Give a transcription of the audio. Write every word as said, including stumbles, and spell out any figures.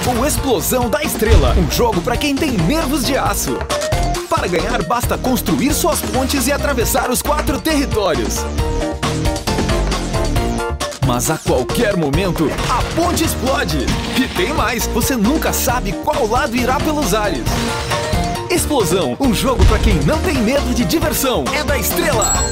chegou Explosão da Estrela, um jogo para quem tem nervos de aço. Para ganhar, basta construir suas pontes e atravessar os quatro territórios. Mas a qualquer momento, a ponte explode. E tem mais, você nunca sabe qual lado irá pelos ares. Explosão, um jogo para quem não tem medo de diversão. É da Estrela!